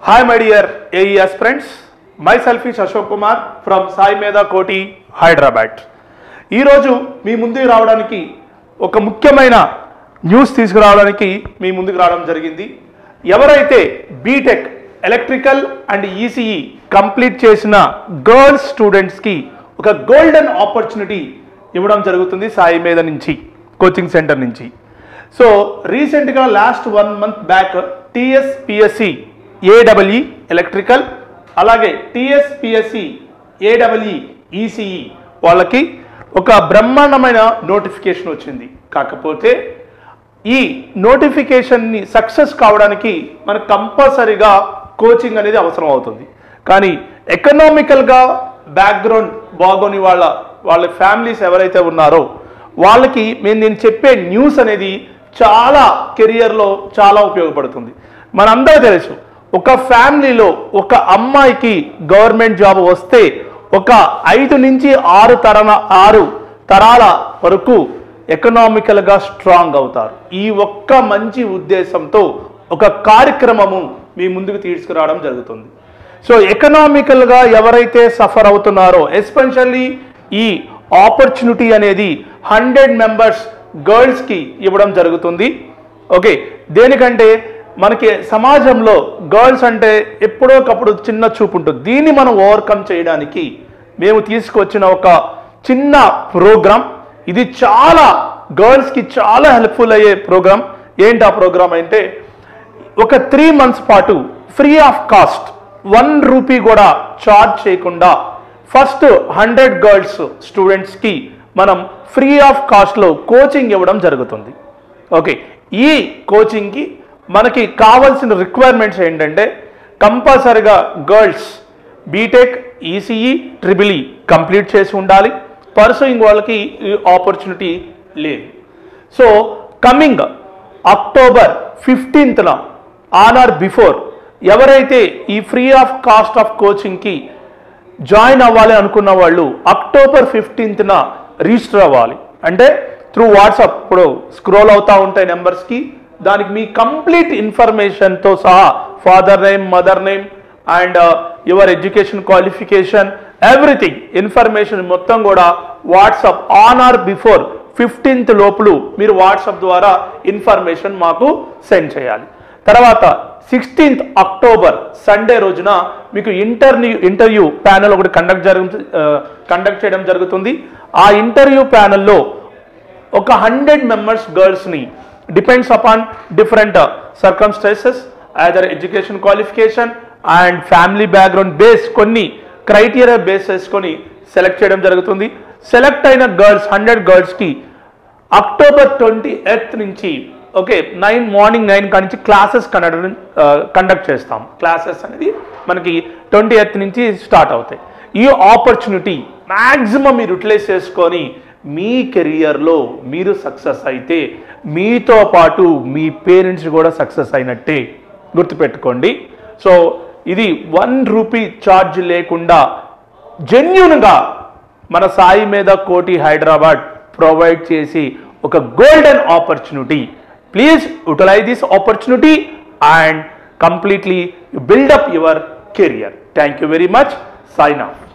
Hi my dear AES friends, myself is Ashok Kumar from Sai Medha Koti, Hyderabad. ఈ రోజు మీ ముందుకు రావడానికి ఒక ముఖ్యమైన న్యూస్ తీసుకురావడానికి మీ ముందుకు రావడం జరిగింది. ఎవరైతే BTech electrical and ECE complete చేసిన గర్ల్స్ స్టూడెంట్స్ కి ఒక గోల్డెన్ ఆపర్చునిటీ ఇవ్వడం జరుగుతుంది సాయి మేధ నుంచి కోచింగ్ సెంటర్ నుంచి. సో రీసెంట్ గా లాస్ట్ 1 month బ్యాక్ టీఎస్పిఎస్సి ఏడబ్ల్ఈ ఎలక్ట్రికల్ అలాగే టీఎస్పిఎస్సి ఏడబ్ల్ఈ ఈసీఈ వాళ్ళకి ఒక బ్రహ్మాండమైన నోటిఫికేషన్ వచ్చింది. కాకపోతే ఈ నోటిఫికేషన్ని సక్సెస్ కావడానికి మనకు కంపల్సరీగా కోచింగ్ అనేది అవసరం అవుతుంది. కానీ ఎకనామికల్గా బ్యాక్గ్రౌండ్ బాగోని వాళ్ళ ఫ్యామిలీస్ ఎవరైతే ఉన్నారో వాళ్ళకి నేను చెప్పే న్యూస్ అనేది చాలా కెరియర్లో చాలా ఉపయోగపడుతుంది. మనందరూ తెలుసు, ఒక ఫ్యామిలీలో ఒక అమ్మాయికి గవర్నమెంట్ జాబ్ వస్తే ఒక 5 నుంచి 6 తరాల వరకు ఎకనామికల్గా స్ట్రాంగ్ అవుతారు. ఈ ఒక్క మంచి ఉద్దేశంతో ఒక కార్యక్రమము మీ ముందుకు తీసుకురావడం జరుగుతుంది. సో ఎకనామికల్గా ఎవరైతే సఫర్ అవుతున్నారో ఎస్పెషల్లీ ఈ ఆపర్చునిటీ అనేది 100 మెంబర్స్ గర్ల్స్కి ఇవ్వడం జరుగుతుంది. ఓకే, దేనికంటే మనకి సమాజంలో గర్ల్స్ అంటే ఎప్పుడోకప్పుడు చిన్న చూపు ఉంటుంది. దీన్ని మనం ఓవర్కమ్ చేయడానికి మేము తీసుకొచ్చిన ఒక చిన్న ప్రోగ్రామ్. ఇది చాలా గర్ల్స్కి చాలా హెల్ప్ఫుల్ అయ్యే ప్రోగ్రామ్. ఏంటి ఆ ప్రోగ్రామ్ అంటే, ఒక 3 months పాటు ఫ్రీ ఆఫ్ కాస్ట్ 1 రూపీ కూడా చార్జ్ చేయకుండా ఫస్ట్ 100 గర్ల్స్ స్టూడెంట్స్కి మనం ఫ్రీ ఆఫ్ కాస్ట్లో కోచింగ్ ఇవ్వడం జరుగుతుంది. ఓకే, ఈ కోచింగ్కి మనకి కావాల్సిన రిక్వైర్మెంట్స్ ఏంటంటే కంపల్సరీగా girls BTech ECE triple E complete చేసి ఉండాలి. పర్సూయింగ్ వాళ్ళకి ఈ ఆపర్చునిటీ లేదు. So coming October 15th on or before ఎవరైతే ఈ ఫ్రీ ఆఫ్ కాస్ట్ ఆఫ్ కోచింగ్కి జాయిన్ అవ్వాలి అనుకున్న వాళ్ళు అక్టోబర్ 15th రిజిస్టర్ అవ్వాలి. అంటే త్రూ వాట్సాప్ ఇప్పుడు స్క్రోల్ అవుతూ ఉంటాయి నెంబర్స్కి, దానికి మీ కంప్లీట్ ఇన్ఫర్మేషన్తో సహా father name, mother name and your education qualification everything information మొత్తం కూడా WhatsApp on or before 15th లోపల మీరు వాట్సాప్ ద్వారా ఇన్ఫర్మేషన్ మాకు సెండ్ చేయాలి. తర్వాత 16th అక్టోబర్ సండే రోజున మీకు ఇంటర్వ్యూ ప్యానెల్ ఒకటి కండక్ట్ చేయడం జరుగుతుంది. ఆ ఇంటర్వ్యూ ప్యానెల్లో ఒక 100 మెంబర్స్ గర్ల్స్ని depends upon different circumstances either education qualification and family background base కొన్ని క్రైటీరియా బేస్ చేసుకొని సెలెక్ట్ చేయడం జరుగుతుంది. సెలెక్ట్ అయిన గర్ల్స్ 100 గర్ల్స్కి అక్టోబర్ 28th నుంచి ఓకే మార్నింగ్ 9 కాడి నుంచి క్లాసెస్ కండక్ట్ చేస్తాం. క్లాసెస్ అనేది మనకి 28th నుంచి స్టార్ట్ అవుతాయి. ఈ ఆపర్చునిటీ మ్యాక్సిమం మీరు యూటిలైజ్ చేసుకొని మీ కెరియర్లో మీరు సక్సెస్ అయితే మీతో పాటు మీ పేరెంట్స్ కూడా సక్సెస్ అయినట్టే గుర్తుపెట్టుకోండి. సో ఇది 1 రూపీ ఛార్జ్ లేకుండా జెన్యూన్గా మన సాయి మేధ కోటి హైదరాబాద్ ప్రొవైడ్ చేసి ఒక golden opportunity. Please utilise this opportunity and completely build up your career. Thank you very much. Sign of.